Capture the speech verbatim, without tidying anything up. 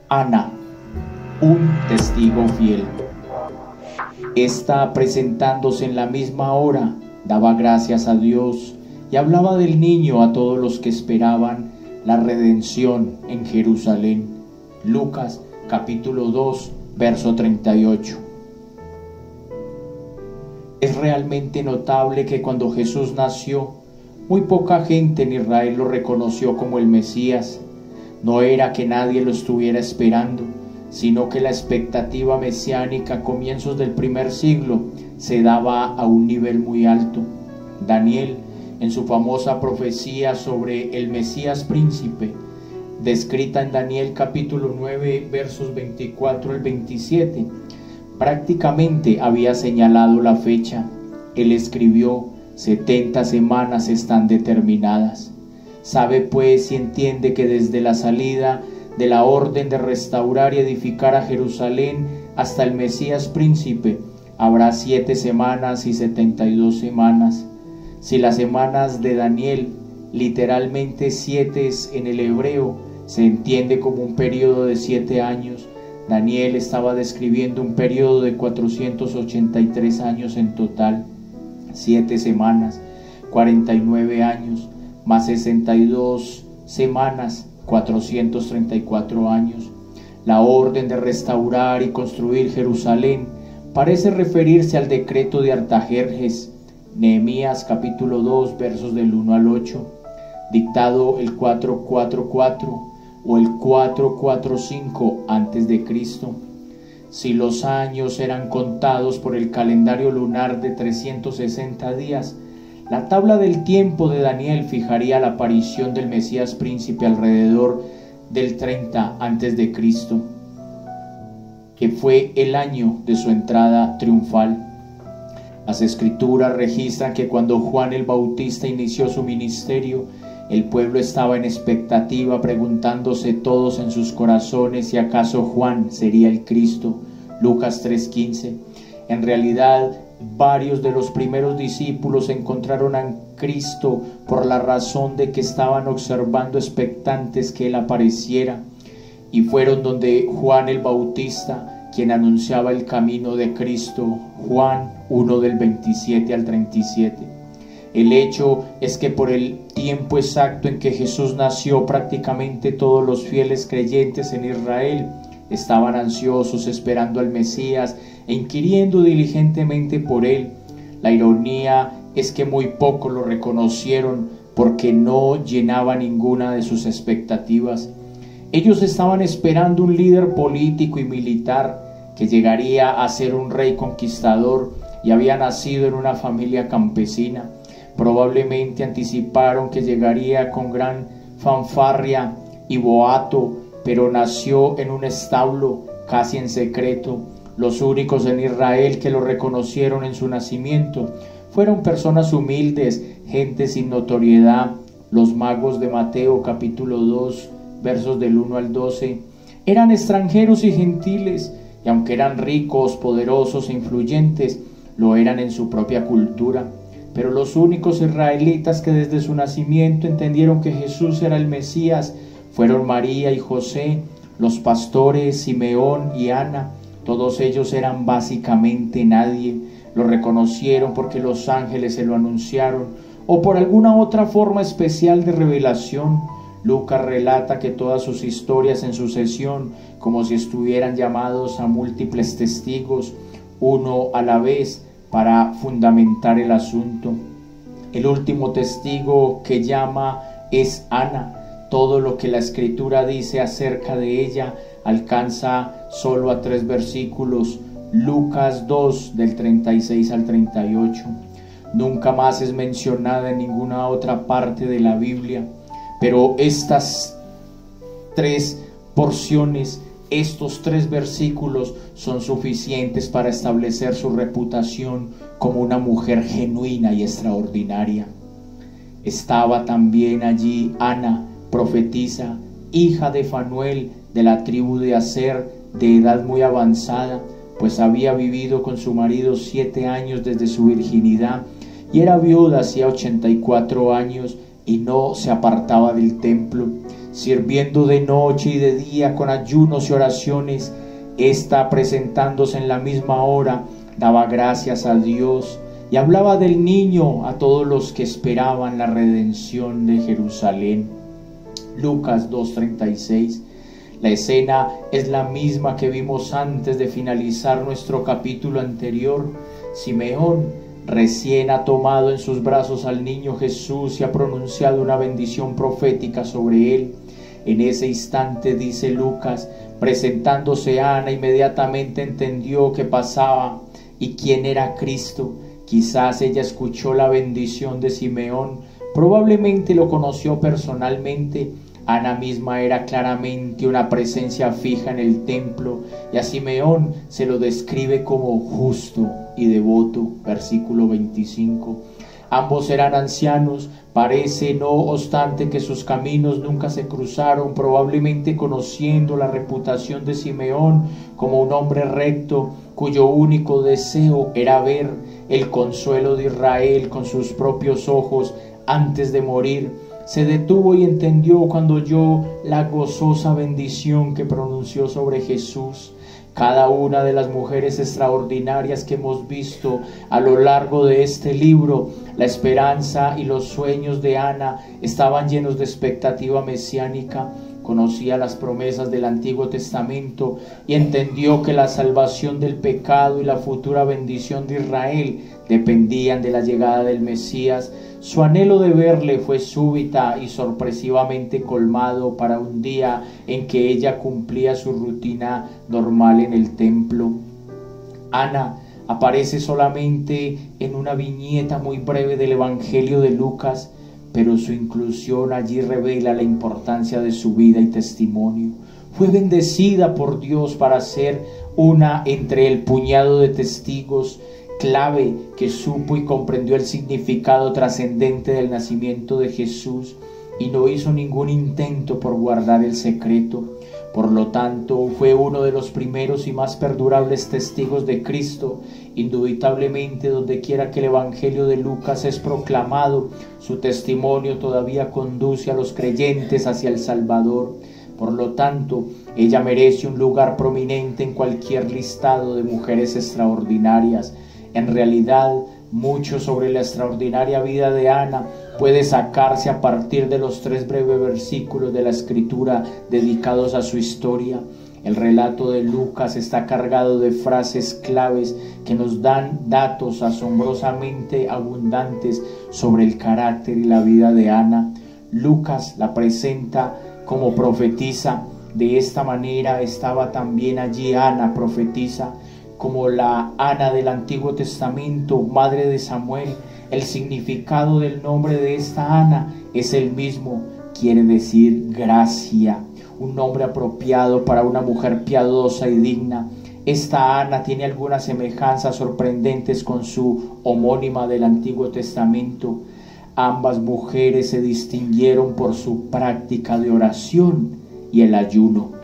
Ana, un testigo fiel. Esta, presentándose en la misma hora, daba gracias a Dios y hablaba del niño a todos los que esperaban la redención en Jerusalén. Lucas capítulo dos, verso treinta y ocho. Es realmente notable que cuando Jesús nació, muy poca gente en Israel lo reconoció como el Mesías. No era que nadie lo estuviera esperando, sino que la expectativa mesiánica a comienzos del primer siglo se daba a un nivel muy alto. Daniel, en su famosa profecía sobre el Mesías príncipe, descrita en Daniel capítulo nueve, versos veinticuatro al veintisiete, prácticamente había señalado la fecha. Él escribió: setenta semanas están determinadas. Sabe pues y entiende que desde la salida de la orden de restaurar y edificar a Jerusalén hasta el Mesías príncipe habrá siete semanas y setenta y dos semanas. Si las semanas de Daniel, literalmente siete en el hebreo, se entiende como un periodo de siete años, Daniel estaba describiendo un periodo de cuatrocientos ochenta y tres años en total. Siete semanas, cuarenta y nueve años, más sesenta y dos semanas, cuatrocientos treinta y cuatro años. La orden de restaurar y construir Jerusalén parece referirse al decreto de Artajerjes, Nehemías capítulo dos, versos del uno al ocho, dictado el cuatrocientos cuarenta y cuatro o el cuatrocientos cuarenta y cinco antes de Cristo. Si los años eran contados por el calendario lunar de trescientos sesenta días, la tabla del tiempo de Daniel fijaría la aparición del Mesías príncipe alrededor del treinta antes de Cristo, que fue el año de su entrada triunfal. Las escrituras registran que cuando Juan el Bautista inició su ministerio, el pueblo estaba en expectativa, preguntándose todos en sus corazones si acaso Juan sería el Cristo. Lucas tres quince. En realidad, varios de los primeros discípulos encontraron a Cristo por la razón de que estaban observando expectantes que Él apareciera, y fueron donde Juan el Bautista, quien anunciaba el camino de Cristo. Juan uno del veintisiete al treinta y siete. El hecho es que por el tiempo exacto en que Jesús nació, prácticamente todos los fieles creyentes en Israel estaban ansiosos esperando al Mesías e inquiriendo diligentemente por él. La ironía es que muy pocos lo reconocieron porque no llenaba ninguna de sus expectativas. Ellos estaban esperando un líder político y militar que llegaría a ser un rey conquistador y había nacido en una familia campesina. Probablemente anticiparon que llegaría con gran fanfarria y boato, pero nació en un establo, casi en secreto. Los únicos en Israel que lo reconocieron en su nacimiento fueron personas humildes, gente sin notoriedad. Los magos de Mateo capítulo dos, versos del uno al doce, eran extranjeros y gentiles, y aunque eran ricos, poderosos e influyentes, lo eran en su propia cultura. Pero los únicos israelitas que desde su nacimiento entendieron que Jesús era el Mesías fueron María y José, los pastores Simeón y Ana. Todos ellos eran básicamente nadie. Lo reconocieron porque los ángeles se lo anunciaron o por alguna otra forma especial de revelación. Lucas relata que todas sus historias en sucesión, como si estuvieran llamados a múltiples testigos, uno a la vez, para fundamentar el asunto. El último testigo que llama es Ana. Todo lo que la escritura dice acerca de ella alcanza solo a tres versículos. Lucas dos del treinta y seis al treinta y ocho. Nunca más es mencionada en ninguna otra parte de la Biblia, pero estas tres porciones, estos tres versículos son suficientes para establecer su reputación como una mujer genuina y extraordinaria. Estaba también allí Ana, profetisa, hija de Fanuel, de la tribu de Aser, de edad muy avanzada, pues había vivido con su marido siete años desde su virginidad, y era viuda hacía ochenta y cuatro años, y no se apartaba del templo. sirviendo de noche y de día con ayunos y oraciones. Esta, presentándose en la misma hora, daba gracias a Dios y hablaba del niño a todos los que esperaban la redención de Jerusalén. Lucas dos treinta y seis. La escena es la misma que vimos antes de finalizar nuestro capítulo anterior. Simeón recién ha tomado en sus brazos al niño Jesús y ha pronunciado una bendición profética sobre él. En ese instante, dice Lucas, presentándose Ana, inmediatamente entendió qué pasaba y quién era Cristo. Quizás ella escuchó la bendición de Simeón, probablemente lo conoció personalmente. Ana misma era claramente una presencia fija en el templo y a Simeón se lo describe como justo y devoto. Versículo veinticinco. Ambos eran ancianos, parece no obstante que sus caminos nunca se cruzaron, probablemente conociendo la reputación de Simeón como un hombre recto, cuyo único deseo era ver el consuelo de Israel con sus propios ojos antes de morir. Se detuvo y entendió cuando oyó la gozosa bendición que pronunció sobre Jesús. Cada una de las mujeres extraordinarias que hemos visto a lo largo de este libro, la esperanza y los sueños de Ana estaban llenos de expectativa mesiánica. Conocía las promesas del Antiguo Testamento y entendió que la salvación del pecado y la futura bendición de Israel dependían de la llegada del Mesías. Su anhelo de verle fue súbita y sorpresivamente colmado para un día en que ella cumplía su rutina normal en el templo. Ana aparece solamente en una viñeta muy breve del Evangelio de Lucas, pero su inclusión allí revela la importancia de su vida y testimonio. Fue bendecida por Dios para ser una entre el puñado de testigos clave que supo y comprendió el significado trascendente del nacimiento de Jesús y no hizo ningún intento por guardar el secreto. Por lo tanto, fue uno de los primeros y más perdurables testigos de Cristo. Indubitablemente, donde quiera que el Evangelio de Lucas es proclamado, su testimonio todavía conduce a los creyentes hacia el Salvador. Por lo tanto, ella merece un lugar prominente en cualquier listado de mujeres extraordinarias. En realidad, mucho sobre la extraordinaria vida de Ana puede sacarse a partir de los tres breves versículos de la Escritura dedicados a su historia. El relato de Lucas está cargado de frases claves que nos dan datos asombrosamente abundantes sobre el carácter y la vida de Ana. Lucas la presenta como profetisa. De esta manera estaba también allí Ana, profetisa, como la Ana del Antiguo Testamento, madre de Samuel. El significado del nombre de esta Ana es el mismo, quiere decir gracia, un nombre apropiado para una mujer piadosa y digna. Esta Ana tiene algunas semejanzas sorprendentes con su homónima del Antiguo Testamento. Ambas mujeres se distinguieron por su práctica de oración y el ayuno.